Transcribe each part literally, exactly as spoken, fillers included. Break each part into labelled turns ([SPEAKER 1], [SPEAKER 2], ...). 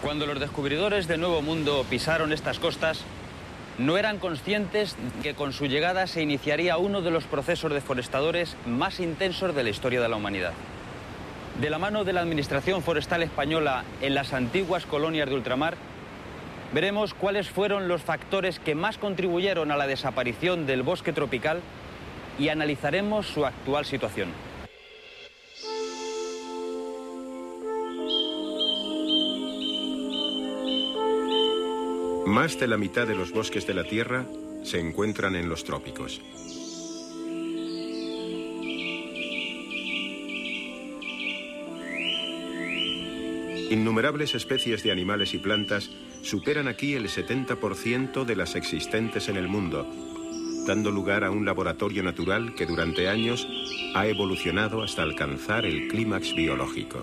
[SPEAKER 1] Cuando los descubridores del Nuevo Mundo pisaron estas costas, no eran conscientes que con su llegada se iniciaría uno de los procesos deforestadores más intensos de la historia de la humanidad. De la mano de la Administración Forestal Española en las antiguas colonias de ultramar, veremos cuáles fueron los factores que más contribuyeron a la desaparición del bosque tropical y analizaremos su actual situación.
[SPEAKER 2] Más de la mitad de los bosques de la Tierra se encuentran en los trópicos. Innumerables especies de animales y plantas superan aquí el setenta por ciento de las existentes en el mundo, dando lugar a un laboratorio natural que durante años ha evolucionado hasta alcanzar el clímax biológico.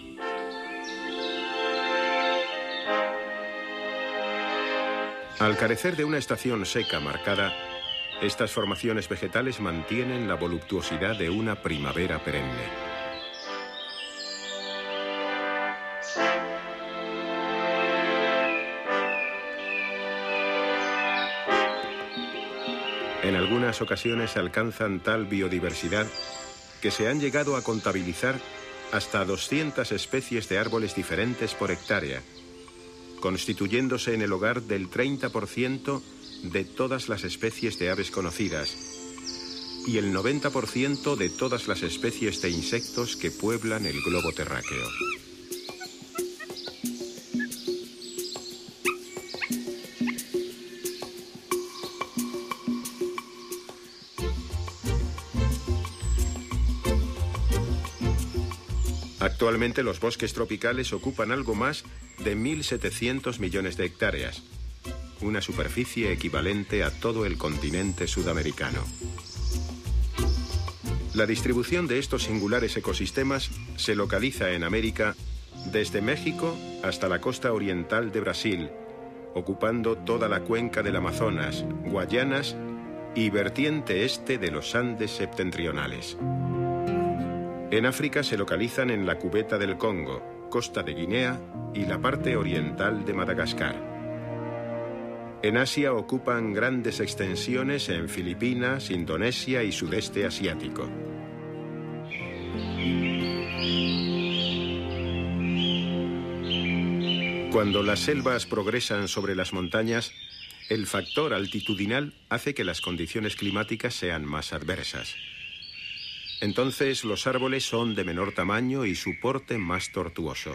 [SPEAKER 2] Al carecer de una estación seca marcada, estas formaciones vegetales mantienen la voluptuosidad de una primavera perenne. En algunas ocasiones alcanzan tal biodiversidad que se han llegado a contabilizar hasta doscientas especies de árboles diferentes por hectárea, constituyéndose en el hogar del treinta por ciento de todas las especies de aves conocidas y el noventa por ciento de todas las especies de insectos que pueblan el globo terráqueo. Actualmente los bosques tropicales ocupan algo más de mil setecientos millones de hectáreas, una superficie equivalente a todo el continente sudamericano. La distribución de estos singulares ecosistemas se localiza en América desde México hasta la costa oriental de Brasil, ocupando toda la cuenca del Amazonas, Guayanas y vertiente este de los Andes septentrionales. En África se localizan en la cubeta del Congo, costa de Guinea y la parte oriental de Madagascar. En Asia ocupan grandes extensiones en Filipinas, Indonesia y sudeste asiático. Cuando las selvas progresan sobre las montañas, el factor altitudinal hace que las condiciones climáticas sean más adversas. Entonces los árboles son de menor tamaño y su porte más tortuoso.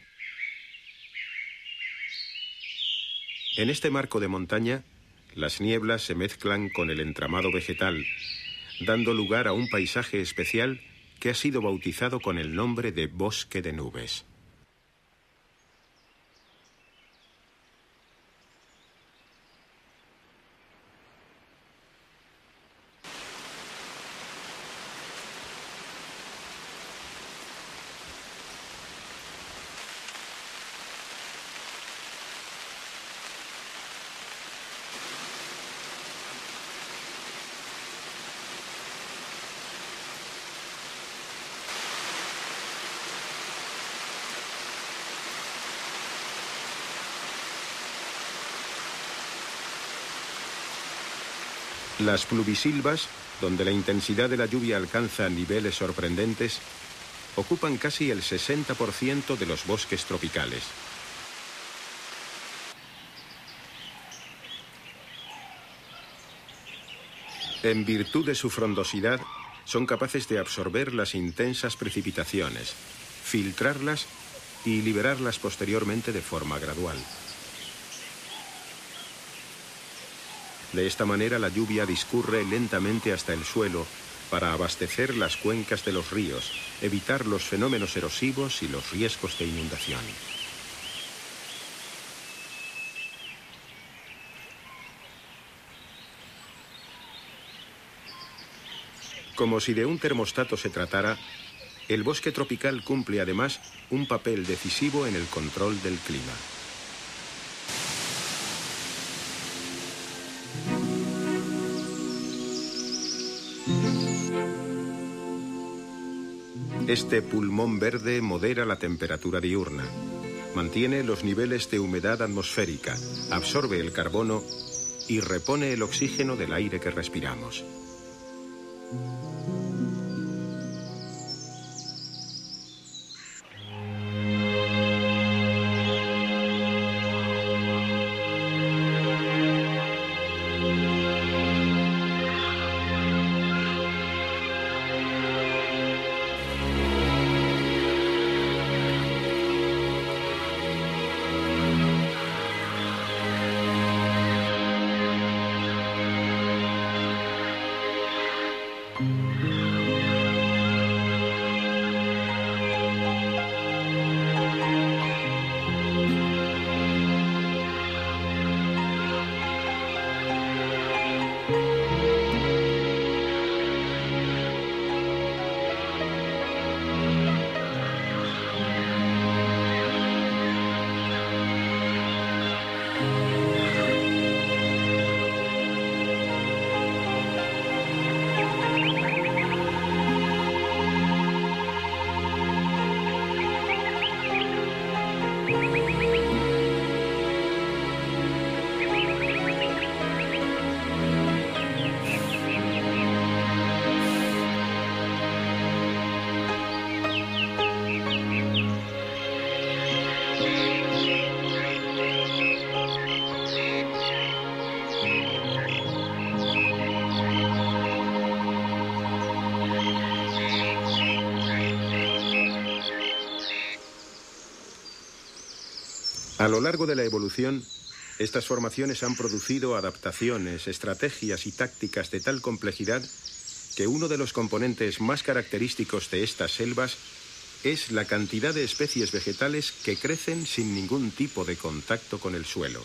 [SPEAKER 2] En este marco de montaña, las nieblas se mezclan con el entramado vegetal, dando lugar a un paisaje especial que ha sido bautizado con el nombre de bosque de nubes. Las pluvisilvas, donde la intensidad de la lluvia alcanza niveles sorprendentes, ocupan casi el sesenta por ciento de los bosques tropicales. En virtud de su frondosidad, son capaces de absorber las intensas precipitaciones, filtrarlas y liberarlas posteriormente de forma gradual. De esta manera la lluvia discurre lentamente hasta el suelo para abastecer las cuencas de los ríos, evitar los fenómenos erosivos y los riesgos de inundación. Como si de un termostato se tratara, el bosque tropical cumple además un papel decisivo en el control del clima. Este pulmón verde modera la temperatura diurna, mantiene los niveles de humedad atmosférica, absorbe el carbono y repone el oxígeno del aire que respiramos. A lo largo de la evolución, estas formaciones han producido adaptaciones, estrategias y tácticas de tal complejidad que uno de los componentes más característicos de estas selvas es la cantidad de especies vegetales que crecen sin ningún tipo de contacto con el suelo.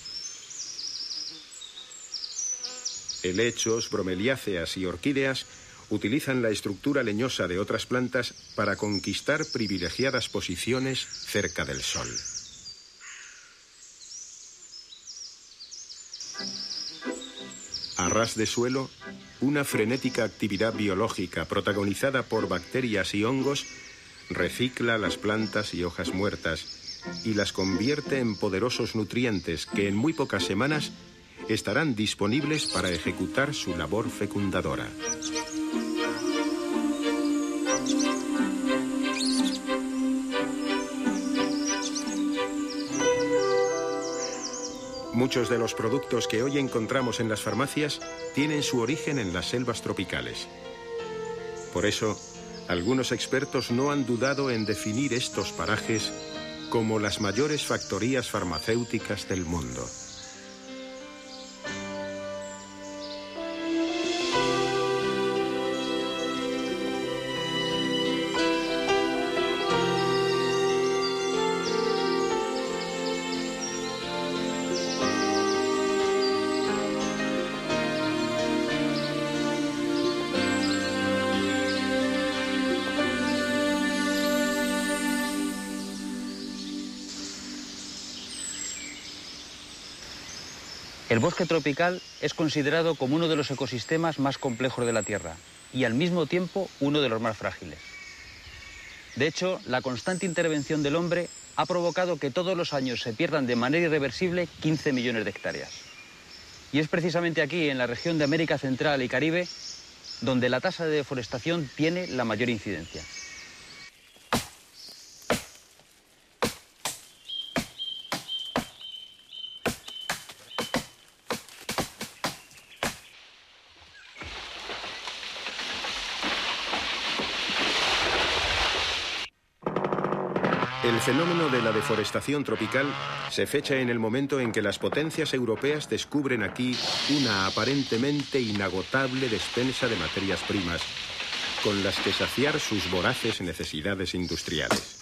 [SPEAKER 2] Helechos, bromeliáceas y orquídeas utilizan la estructura leñosa de otras plantas para conquistar privilegiadas posiciones cerca del sol. A ras de suelo, una frenética actividad biológica protagonizada por bacterias y hongos recicla las plantas y hojas muertas y las convierte en poderosos nutrientes que en muy pocas semanas estarán disponibles para ejecutar su labor fecundadora. Muchos de los productos que hoy encontramos en las farmacias tienen su origen en las selvas tropicales. Por eso, algunos expertos no han dudado en definir estos parajes como las mayores factorías farmacéuticas del mundo.
[SPEAKER 1] El bosque tropical es considerado como uno de los ecosistemas más complejos de la Tierra y al mismo tiempo uno de los más frágiles. De hecho, la constante intervención del hombre ha provocado que todos los años se pierdan de manera irreversible quince millones de hectáreas. Y es precisamente aquí, en la región de América Central y Caribe, donde la tasa de deforestación tiene la mayor incidencia.
[SPEAKER 2] El fenómeno de la deforestación tropical se fecha en el momento en que las potencias europeas descubren aquí una aparentemente inagotable despensa de materias primas con las que saciar sus voraces necesidades industriales.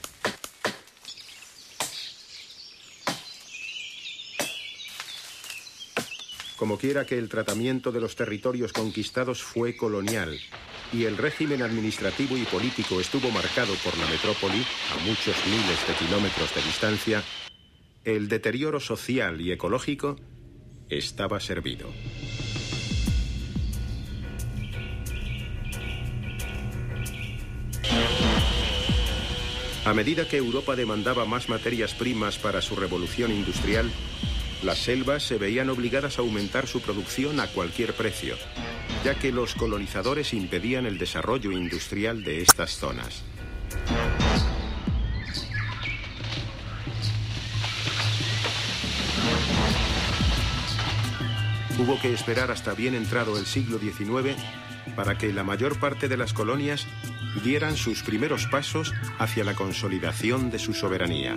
[SPEAKER 2] Como quiera que el tratamiento de los territorios conquistados fue colonial y el régimen administrativo y político estuvo marcado por la metrópoli a muchos miles de kilómetros de distancia, el deterioro social y ecológico estaba servido. A medida que Europa demandaba más materias primas para su revolución industrial, las selvas se veían obligadas a aumentar su producción a cualquier precio, ya que los colonizadores impedían el desarrollo industrial de estas zonas. Hubo que esperar hasta bien entrado el siglo diecinueve para que la mayor parte de las colonias dieran sus primeros pasos hacia la consolidación de su soberanía.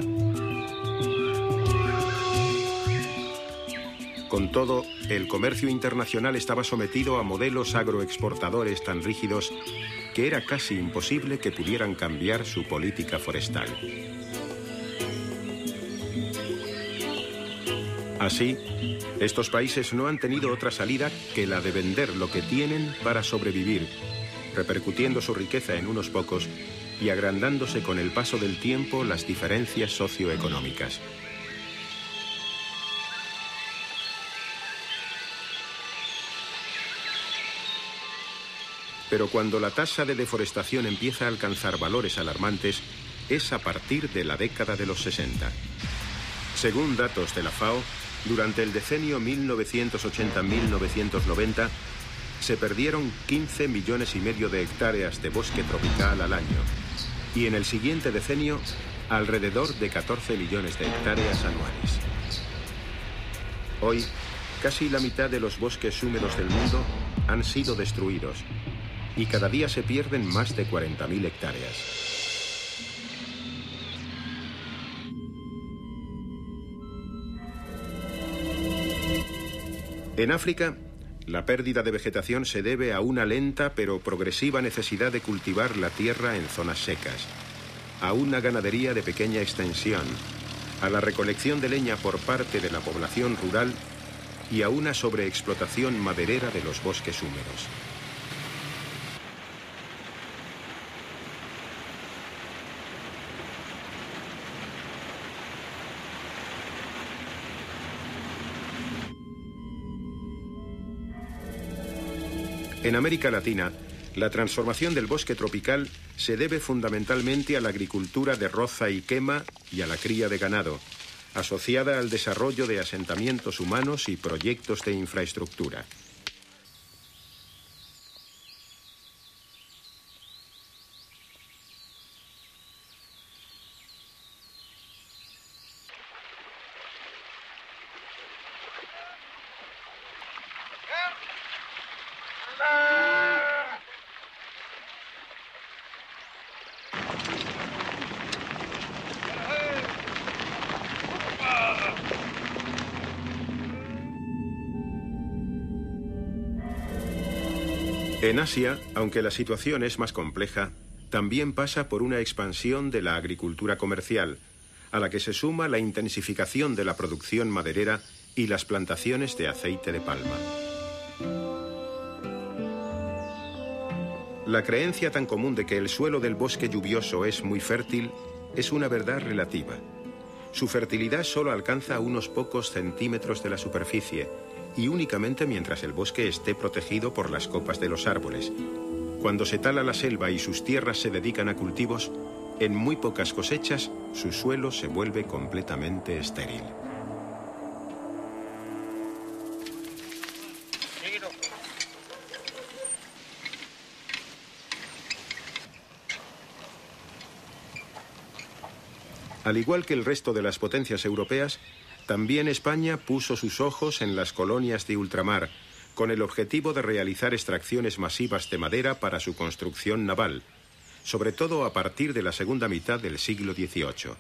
[SPEAKER 2] Con todo, el comercio internacional estaba sometido a modelos agroexportadores tan rígidos que era casi imposible que pudieran cambiar su política forestal. Así, estos países no han tenido otra salida que la de vender lo que tienen para sobrevivir, repercutiendo su riqueza en unos pocos y agrandándose con el paso del tiempo las diferencias socioeconómicas. Pero cuando la tasa de deforestación empieza a alcanzar valores alarmantes, es a partir de la década de los sesenta. Según datos de la FAO, durante el decenio mil novecientos ochenta a mil novecientos noventa, se perdieron quince millones y medio de hectáreas de bosque tropical al año, y en el siguiente decenio, alrededor de catorce millones de hectáreas anuales. Hoy, casi la mitad de los bosques húmedos del mundo han sido destruidos, y cada día se pierden más de cuarenta mil hectáreas. En África, la pérdida de vegetación se debe a una lenta pero progresiva necesidad de cultivar la tierra en zonas secas, a una ganadería de pequeña extensión, a la recolección de leña por parte de la población rural y a una sobreexplotación maderera de los bosques húmedos. En América Latina, la transformación del bosque tropical se debe fundamentalmente a la agricultura de roza y quema y a la cría de ganado, asociada al desarrollo de asentamientos humanos y proyectos de infraestructura. En Asia, aunque la situación es más compleja, también pasa por una expansión de la agricultura comercial, a la que se suma la intensificación de la producción maderera y las plantaciones de aceite de palma. La creencia tan común de que el suelo del bosque lluvioso es muy fértil es una verdad relativa. Su fertilidad solo alcanza unos pocos centímetros de la superficie, y únicamente mientras el bosque esté protegido por las copas de los árboles. Cuando se tala la selva y sus tierras se dedican a cultivos, en muy pocas cosechas su suelo se vuelve completamente estéril. Al igual que el resto de las potencias europeas, también España puso sus ojos en las colonias de ultramar, con el objetivo de realizar extracciones masivas de madera para su construcción naval, sobre todo a partir de la segunda mitad del siglo dieciocho.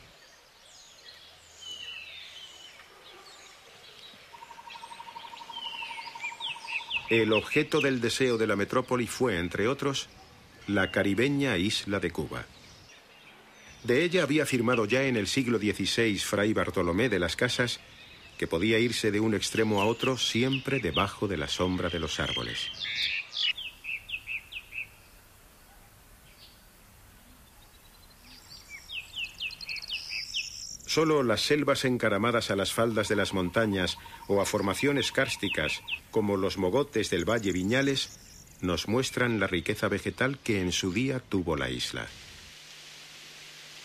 [SPEAKER 2] El objeto del deseo de la metrópoli fue, entre otros, la caribeña isla de Cuba. De ella había afirmado ya en el siglo dieciséis Fray Bartolomé de las Casas que podía irse de un extremo a otro siempre debajo de la sombra de los árboles. Solo las selvas encaramadas a las faldas de las montañas o a formaciones kársticas, como los mogotes del Valle Viñales, nos muestran la riqueza vegetal que en su día tuvo la isla.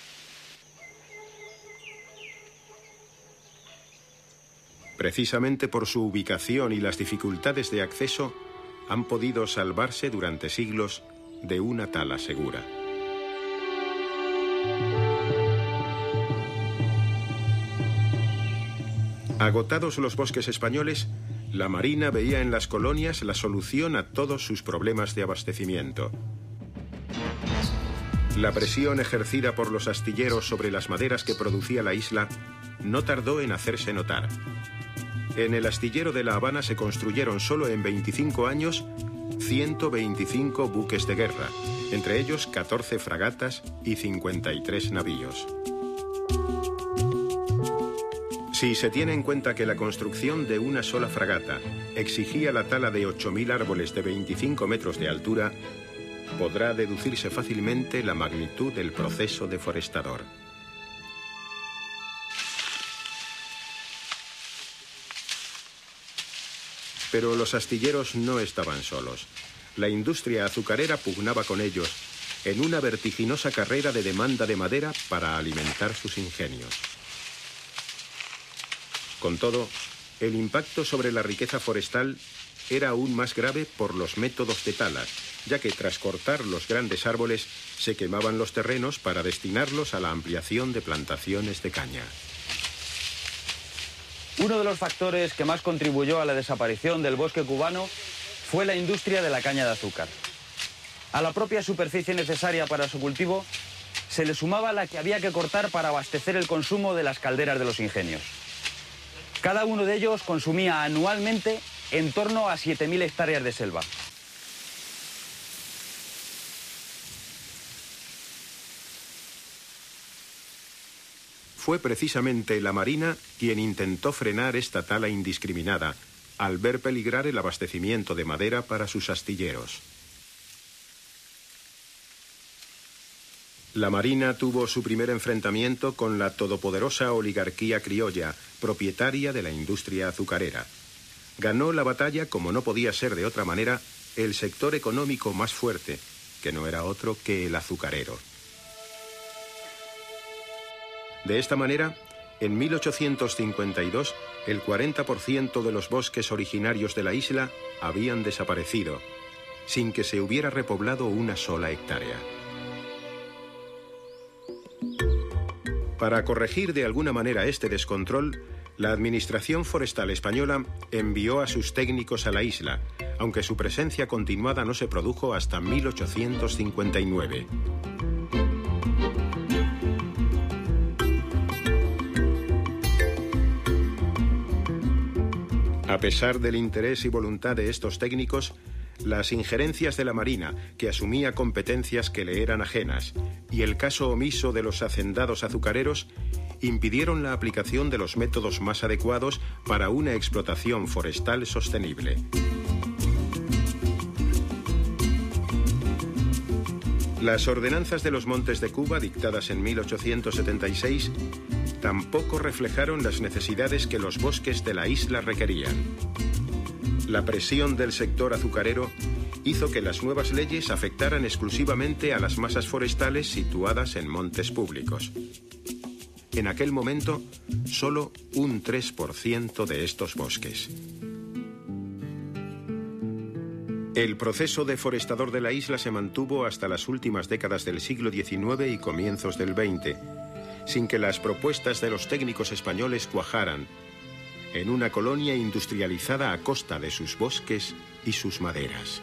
[SPEAKER 2] precisamente por su ubicación y las dificultades de acceso, han podido salvarse durante siglos de una tala segura. Agotados los bosques españoles, la Marina veía en las colonias la solución a todos sus problemas de abastecimiento. La presión ejercida por los astilleros sobre las maderas que producía la isla no tardó en hacerse notar. En el astillero de La Habana se construyeron solo en veinticinco años ciento veinticinco buques de guerra, entre ellos catorce fragatas y cincuenta y tres navíos. Si se tiene en cuenta que la construcción de una sola fragata exigía la tala de ocho mil árboles de veinticinco metros de altura, podrá deducirse fácilmente la magnitud del proceso deforestador. Pero los astilleros no estaban solos. La industria azucarera pugnaba con ellos en una vertiginosa carrera de demanda de madera para alimentar sus ingenios. Con todo, el impacto sobre la riqueza forestal era aún más grave por los métodos de tala, ya que tras cortar los grandes árboles se quemaban los terrenos para destinarlos a la ampliación de plantaciones de caña.
[SPEAKER 1] Uno de los factores que más contribuyó a la desaparición del bosque cubano fue la industria de la caña de azúcar. A la propia superficie necesaria para su cultivo se le sumaba la que había que cortar para abastecer el consumo de las calderas de los ingenios. Cada uno de ellos consumía anualmente en torno a siete mil hectáreas de selva.
[SPEAKER 2] Fue precisamente la Marina quien intentó frenar esta tala indiscriminada, al ver peligrar el abastecimiento de madera para sus astilleros. La Marina tuvo su primer enfrentamiento con la todopoderosa oligarquía criolla, propietaria de la industria azucarera. Ganó la batalla, como no podía ser de otra manera, el sector económico más fuerte, que no era otro que el azucarero. De esta manera, en mil ochocientos cincuenta y dos, el cuarenta por ciento de los bosques originarios de la isla habían desaparecido, sin que se hubiera repoblado una sola hectárea. Para corregir de alguna manera este descontrol, la Administración Forestal Española envió a sus técnicos a la isla, aunque su presencia continuada no se produjo hasta mil ochocientos cincuenta y nueve. A pesar del interés y voluntad de estos técnicos, las injerencias de la Marina, que asumía competencias que le eran ajenas, y el caso omiso de los hacendados azucareros impidieron la aplicación de los métodos más adecuados para una explotación forestal sostenible. Las ordenanzas de los Montes de Cuba, dictadas en mil ochocientos setenta y seis, tampoco reflejaron las necesidades que los bosques de la isla requerían. La presión del sector azucarero hizo que las nuevas leyes afectaran exclusivamente a las masas forestales situadas en montes públicos. En aquel momento, solo un tres por ciento de estos bosques. El proceso deforestador de la isla se mantuvo hasta las últimas décadas del siglo diecinueve y comienzos del veinte, sin que las propuestas de los técnicos españoles cuajaran, en una colonia industrializada a costa de sus bosques y sus maderas.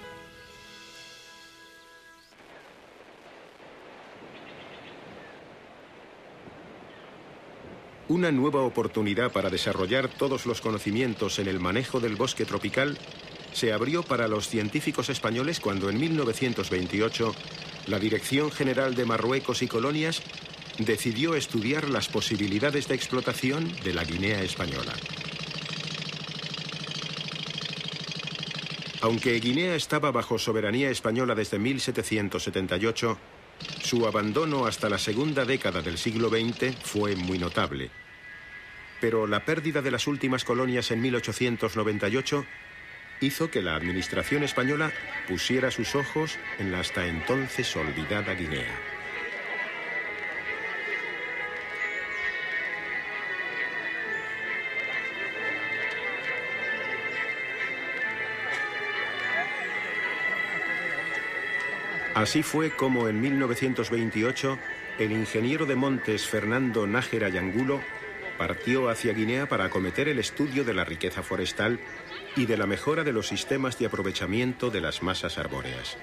[SPEAKER 2] Una nueva oportunidad para desarrollar todos los conocimientos en el manejo del bosque tropical se abrió para los científicos españoles cuando en mil novecientos veintiocho la Dirección General de Marruecos y Colonias decidió estudiar las posibilidades de explotación de la Guinea española. Aunque Guinea estaba bajo soberanía española desde mil setecientos setenta y ocho, su abandono hasta la segunda década del siglo veinte fue muy notable. Pero la pérdida de las últimas colonias en mil ochocientos noventa y ocho hizo que la administración española pusiera sus ojos en la hasta entonces olvidada Guinea. Así fue como en mil novecientos veintiocho el ingeniero de montes Fernando Nájera y Angulo partió hacia Guinea para acometer el estudio de la riqueza forestal y de la mejora de los sistemas de aprovechamiento de las masas arbóreas.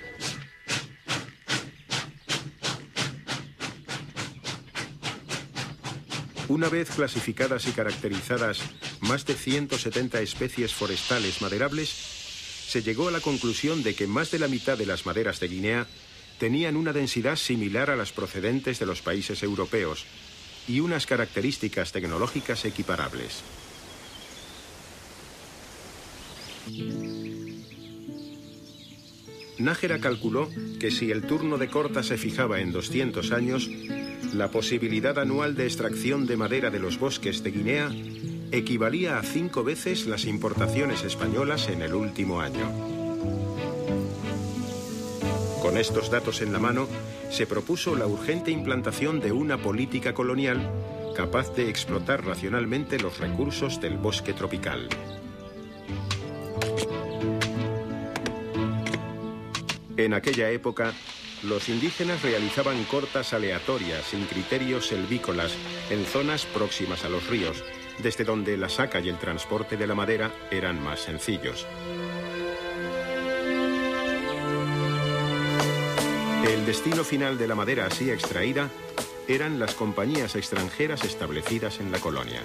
[SPEAKER 2] Una vez clasificadas y caracterizadas más de ciento setenta especies forestales maderables, se llegó a la conclusión de que más de la mitad de las maderas de Guinea tenían una densidad similar a las procedentes de los países europeos y unas características tecnológicas equiparables. Nájera calculó que si el turno de corta se fijaba en doscientos años, la posibilidad anual de extracción de madera de los bosques de Guinea equivalía a cinco veces las importaciones españolas en el último año. Con estos datos en la mano, se propuso la urgente implantación de una política colonial capaz de explotar racionalmente los recursos del bosque tropical. En aquella época, los indígenas realizaban cortas aleatorias sin criterios selvícolas en zonas próximas a los ríos, desde donde la saca y el transporte de la madera eran más sencillos. El destino final de la madera así extraída eran las compañías extranjeras establecidas en la colonia.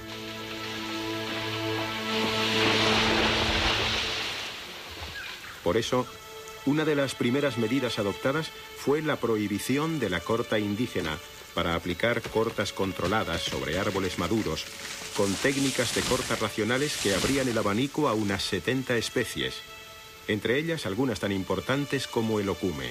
[SPEAKER 2] Por eso, una de las primeras medidas adoptadas fue la prohibición de la corta indígena para aplicar cortas controladas sobre árboles maduros, con técnicas de corta racionales que abrían el abanico a unas setenta especies, entre ellas algunas tan importantes como el ocume.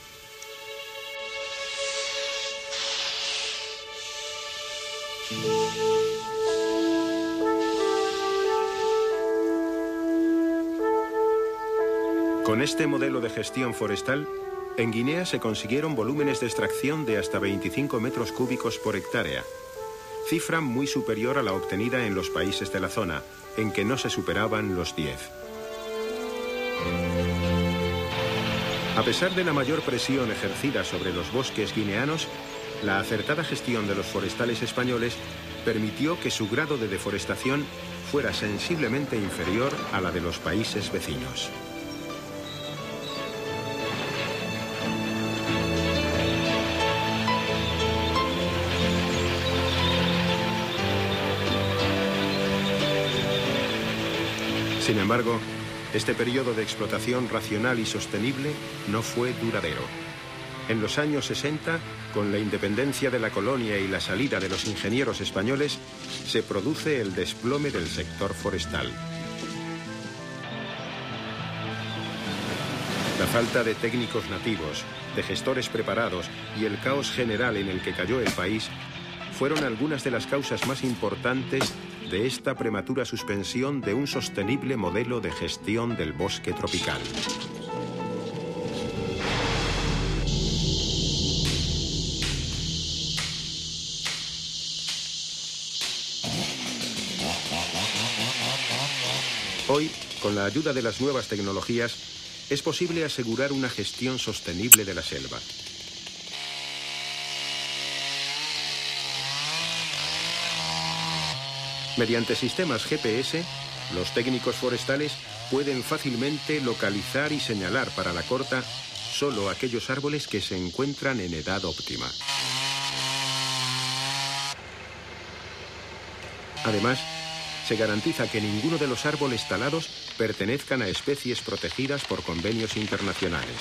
[SPEAKER 2] Con este modelo de gestión forestal, en Guinea se consiguieron volúmenes de extracción de hasta veinticinco metros cúbicos por hectárea, cifra muy superior a la obtenida en los países de la zona, en que no se superaban los diez. A pesar de la mayor presión ejercida sobre los bosques guineanos, la acertada gestión de los forestales españoles permitió que su grado de deforestación fuera sensiblemente inferior a la de los países vecinos. Sin embargo, este periodo de explotación racional y sostenible no fue duradero. En los años sesenta, con la independencia de la colonia y la salida de los ingenieros españoles, se produce el desplome del sector forestal. La falta de técnicos nativos, de gestores preparados y el caos general en el que cayó el país fueron algunas de las causas más importantes de esta prematura suspensión de un sostenible modelo de gestión del bosque tropical. Hoy, con la ayuda de las nuevas tecnologías, es posible asegurar una gestión sostenible de la selva. Mediante sistemas G P S, los técnicos forestales pueden fácilmente localizar y señalar para la corta solo aquellos árboles que se encuentran en edad óptima. Además, se garantiza que ninguno de los árboles talados pertenezcan a especies protegidas por convenios internacionales.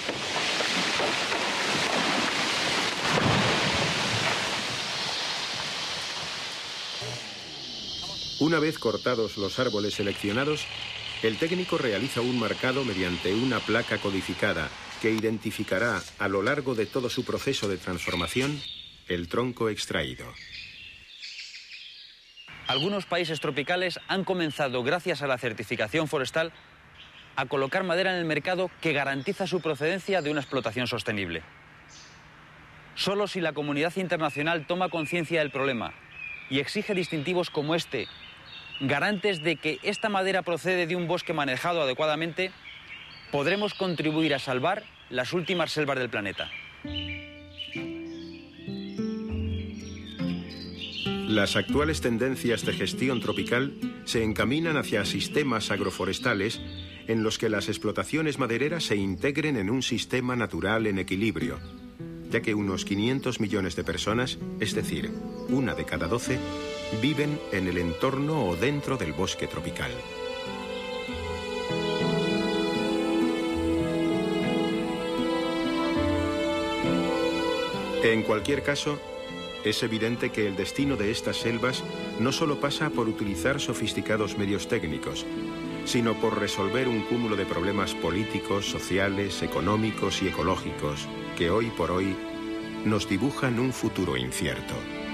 [SPEAKER 2] Una vez cortados los árboles seleccionados, el técnico realiza un marcado mediante una placa codificada que identificará a lo largo de todo su proceso de transformación el tronco extraído.
[SPEAKER 1] Algunos países tropicales han comenzado, gracias a la certificación forestal, a colocar madera en el mercado que garantiza su procedencia de una explotación sostenible. Solo si la comunidad internacional toma conciencia del problema y exige distintivos como este, garantes de que esta madera procede de un bosque manejado adecuadamente, podremos contribuir a salvar las últimas selvas del planeta.
[SPEAKER 2] Las actuales tendencias de gestión tropical se encaminan hacia sistemas agroforestales en los que las explotaciones madereras se integren en un sistema natural en equilibrio, ya que unos quinientos millones de personas, es decir, una de cada doce, viven en el entorno o dentro del bosque tropical. En cualquier caso, es evidente que el destino de estas selvas no solo pasa por utilizar sofisticados medios técnicos, sino por resolver un cúmulo de problemas políticos, sociales, económicos y ecológicos que hoy por hoy nos dibujan un futuro incierto.